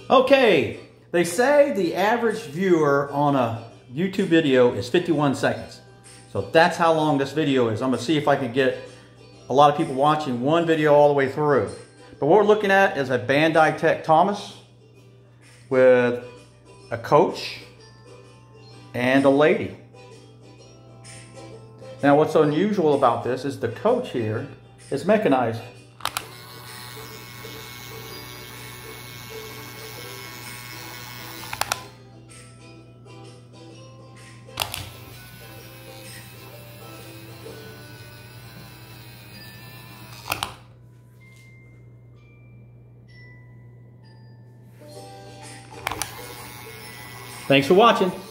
Okay, they say the average viewer on a YouTube video is 51 seconds. So that's how long this video is. I'm gonna see if I can get a lot of people watching one video all the way through. But what we're looking at is a Bandai Tech Thomas with a coach and a lady. Now what's unusual about this is the coach here is mechanized. Thanks for watching.